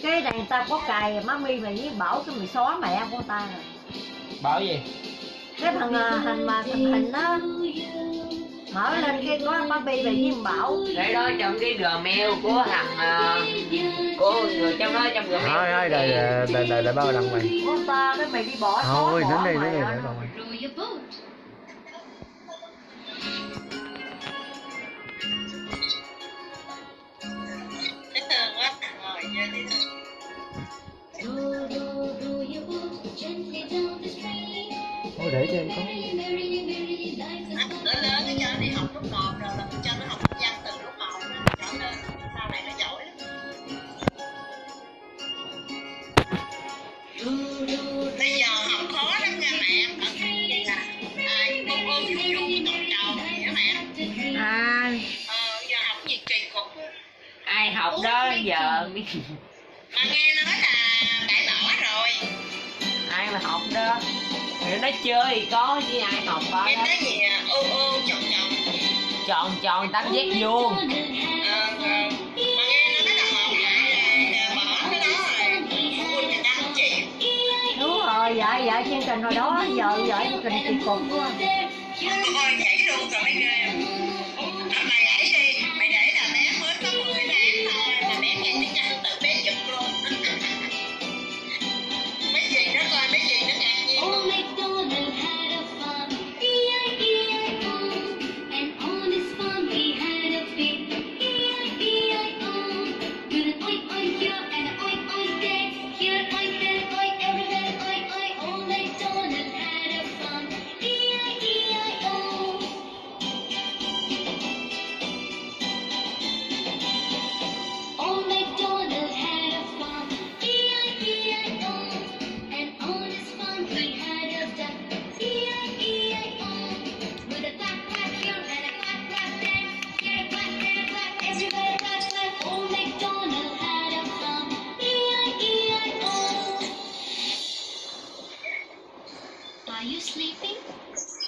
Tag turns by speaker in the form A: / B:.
A: cái này người ta có cài má mi mày với Bảo cái mày xóa mẹ của ta rồi.
B: Bảo gì?
A: Cái thằng hình đó mở lên cái có má mi mày với Bảo.
C: Để đó trong cái Gmail của thằng của người trong đó trong Gmail.
B: Thôi đợi bao lần mày.
A: Của ta cái mày đi bỏ
B: Thôi
A: xóa
B: đến đây
A: mày
B: rồi. Thôi để cho em có.
D: Lớn lớn cái cho nó đi học lớp 1 rồi là cho nó học văn từ lớp 1 trở lên sau này nó giỏi lắm. Bây giờ học khó lắm nha mẹ, ở cái gì nè, con ôm dung dung cọc trầu vậy đó mẹ. Giờ học gì kỳ cục.
C: Ai học đó giờ
D: Mà nghe nói là cãi bỏ rồi.
C: ai mà học đó thì nó chơi thì có chứ ai học đó.
D: Em nói gì ô ô tròn tròn.
C: Tròn tám giác vuông.
D: Mà nghe nói là học lại bỏ cái đó rồi. Phụ huynh người ta không chịu.
A: Đúng rồi, dạ chương trình hồi đó giờ chương trình kỳ cục quá.
D: Ôi nhảy luôn rồi mới ghê. Mày nhảy đi, mày để là bé mới có 10 tháng thôi mà bé nghe tiếng Anh tự bé giật luôn. Mấy gì nó coi mấy gì nó ngạc nhiên luôn.
E: Are you sleeping?